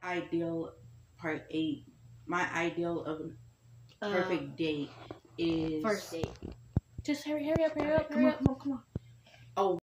ideal part 8. My ideal of a perfect date is first date. Just hurry up. Come on.